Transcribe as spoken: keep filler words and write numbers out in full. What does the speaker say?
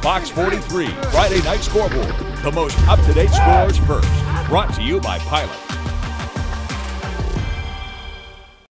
Fox forty-three, Friday Night Scoreboard. The most up-to-date scores first. Brought to you by Pilot.